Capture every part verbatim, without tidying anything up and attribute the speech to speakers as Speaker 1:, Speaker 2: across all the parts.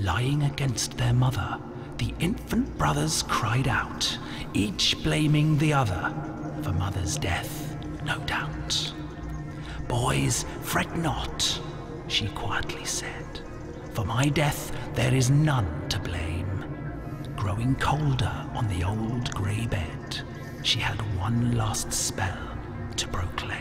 Speaker 1: Lying against their mother, the infant brothers cried out, each blaming the other for mother's death, no doubt. "Boys, fret not," she quietly said, "for my death there is none to blame." Growing colder on the old grey bed, she had one last spell to proclaim.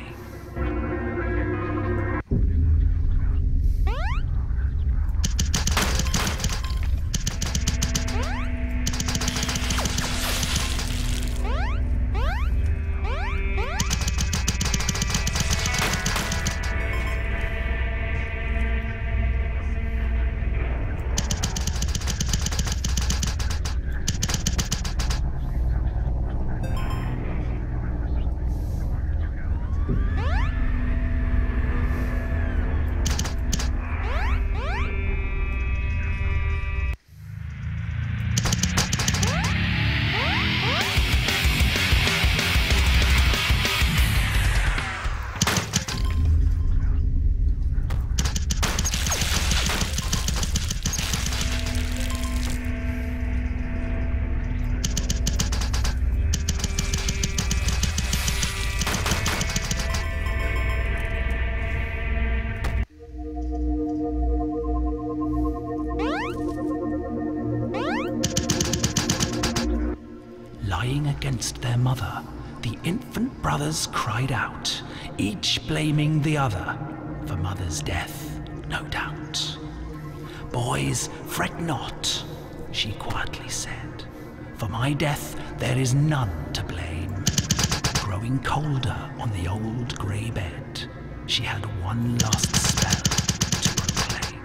Speaker 1: Lying against their mother, the infant brothers cried out, each blaming the other for mother's death, no doubt. "Boys, fret not," she quietly said, "for my death there is none to blame." Growing colder on the old grey bed, she had one last spell to proclaim.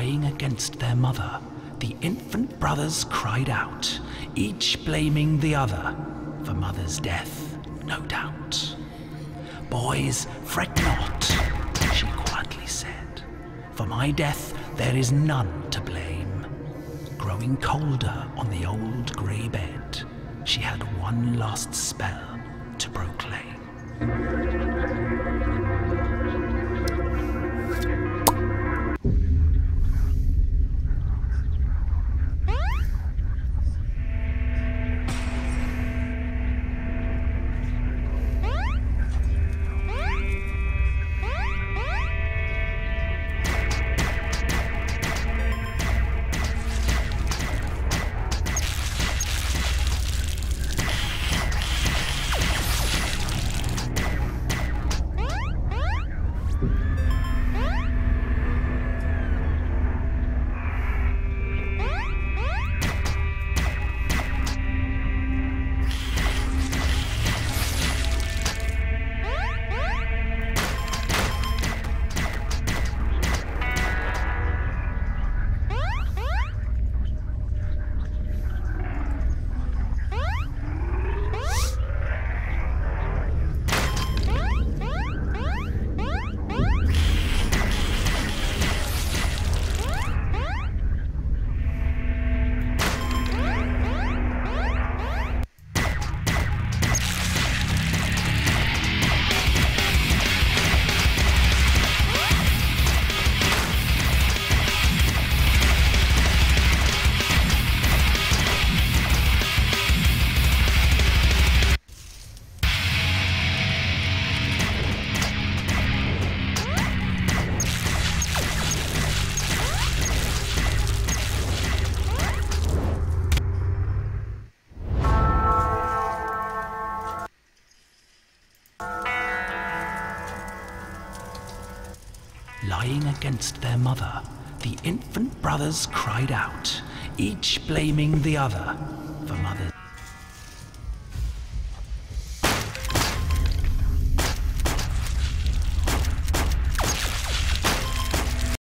Speaker 1: Lying against their mother, the infant brothers cried out, each blaming the other for mother's death, no doubt. "Boys, fret not," she quietly said, "for my death there is none to blame." Growing colder on the old grey bed, she had one last spell to proclaim. Lying against their mother, the infant brothers cried out, each blaming the other for mother's